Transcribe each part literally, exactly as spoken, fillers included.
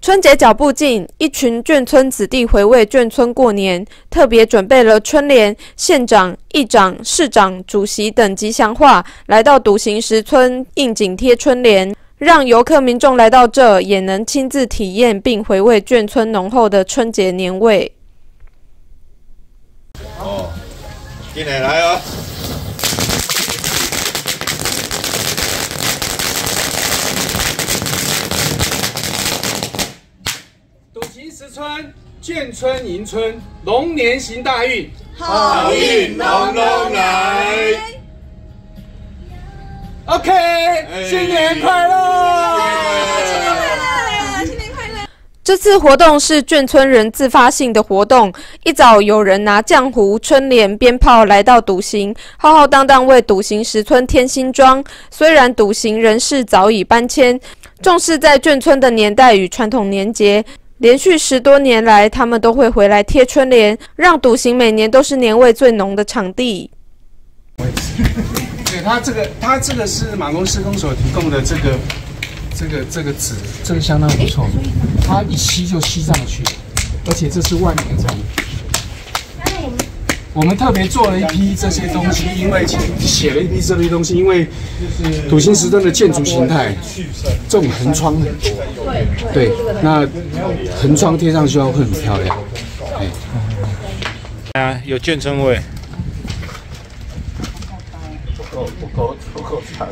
春节脚步近，一群眷村子弟回味眷村过年，特别准备了春联、县长、议长、市长、主席等吉祥话，来到笃行石村应景贴春联，让游客民众来到这也能亲自体验并回味眷村浓厚的春节年味。 哦，进来来哦。 笃行石村眷村迎春，龙年行大运， 好运龙龙来。 OK， 新年快乐！ 新年快乐！新年快乐！这次活动是眷村人自发性的活动，一早有人拿浆糊、春联、鞭炮来到笃行，浩浩荡荡为笃行石村添新装。虽然笃行人士早已搬迁，重视在眷村的年代与传统年节。 连续十多年来，他们都会回来贴春联，让笃行每年都是年味最浓的场地。 对，它这个，它这个是马公施工所提供的这个，这个这个纸，这个相当不错，它一吸就吸上去，而且这是万年产。我们特别做了一批这些东西，因为写了一批这批东西，因为笃行石村的建筑形态，这种横窗很多，对，那横窗贴上去会很漂亮。哎， 啊，有眷村味。 不够，不够，不够长。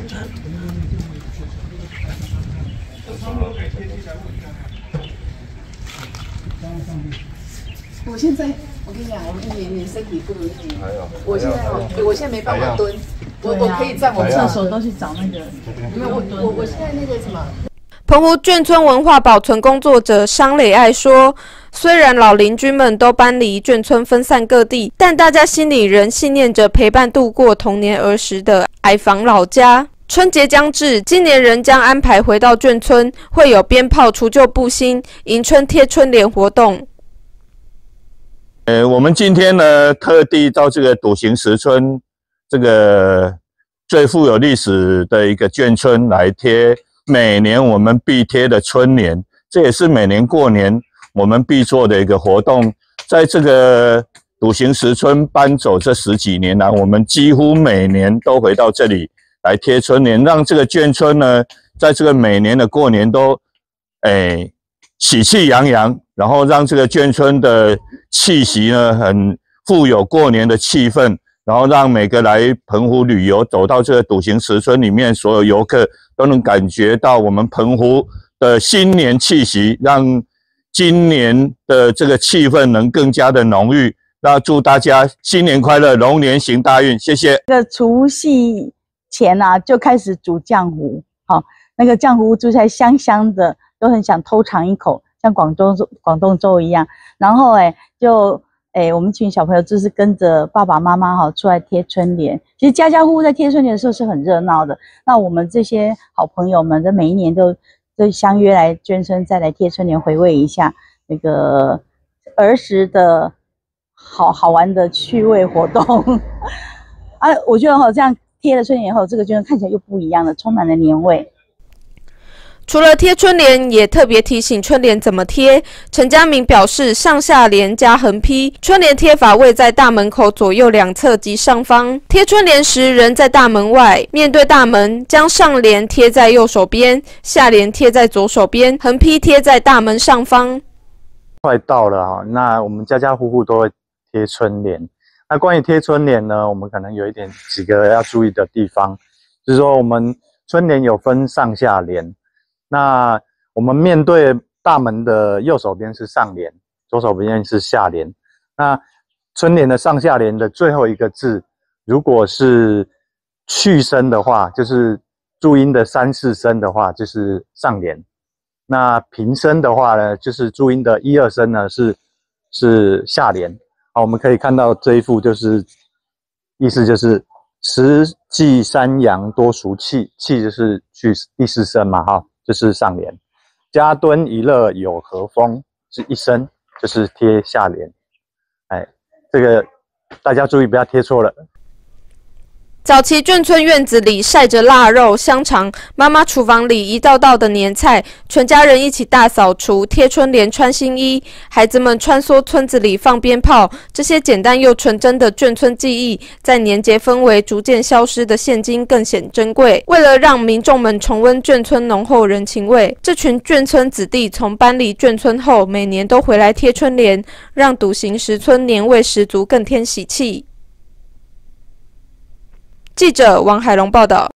我现在，我跟你讲，我们一年年身体不如一年。我现在哦，我现在没办法蹲，我我可以站，我厕所都去找那个。因为我我我现在那个什么。 澎湖眷村文化保存工作者商磊爱说：“虽然老邻居们都搬离眷村，分散各地，但大家心里仍信念着陪伴度过童年儿时的矮房老家。春节将至，今年仍将安排回到眷村，会有鞭炮除旧布新、迎春贴春联活动。” 呃，我们今天呢，特地到这个笃行石村这个最富有历史的一个眷村来贴每年我们必贴的春联，这也是每年过年我们必做的一个活动。在这个笃行石村搬走这十几年来，我们几乎每年都回到这里来贴春联，让这个眷村呢，在这个每年的过年都，哎，喜气洋洋。 然后让这个眷村的气息呢，很富有过年的气氛，然后让每个来澎湖旅游走到这个笃行石村里面，所有游客都能感觉到我们澎湖的新年气息，让今年的这个气氛能更加的浓郁。那祝大家新年快乐，龙年行大运，谢谢。 这个除夕前啊，就开始煮浆糊，好、哦，那个浆糊煮起来香香的，都很想偷尝一口。 像广东广东粥一样，然后哎，就哎，我们群小朋友就是跟着爸爸妈妈哈出来贴春联。其实家家户户在贴春联的时候是很热闹的。那我们这些好朋友们，在每一年都都相约来眷村，再来贴春联，回味一下那个儿时的好好玩的趣味活动。啊，我觉得哈，这样贴了春联以后，这个眷村看起来又不一样了，充满了年味。 除了贴春联，也特别提醒春联怎么贴。陈家明表示，上下联加横批，春联贴法位在大门口左右两侧及上方。贴春联时，人在大门外，面对大门，将上联贴在右手边，下联贴在左手边，横批贴在大门上方。 快到了哈，那我们家家户户都会贴春联。那关于贴春联呢，我们可能有一点几个要注意的地方，就是说我们春联有分上下联。 那我们面对大门的右手边是上联，左手边是下联。那春联的上下联的最后一个字，如果是去声的话，就是注音的三四声的话，就是上联；那平声的话呢，就是注音的一二声呢是是下联。好，我们可以看到这一幅，就是意思就是十季山羊多俗气，气就是去第四声嘛，哈。 就是上联，家敦一乐有和风是一声，就是贴下联。哎，这个大家注意不要贴错了。 早期眷村院子里晒着腊肉、香肠，妈妈厨房里一道道的年菜，全家人一起大扫除、贴春联、穿新衣，孩子们穿梭村子里放鞭炮。这些简单又纯真的眷村记忆，在年节氛围逐渐消失的现今更显珍贵。为了让民众们重温眷村浓厚人情味，这群眷村子弟从搬离眷村后，每年都回来贴春联，让笃行十村年味十足，更添喜气。记者王海龙报道。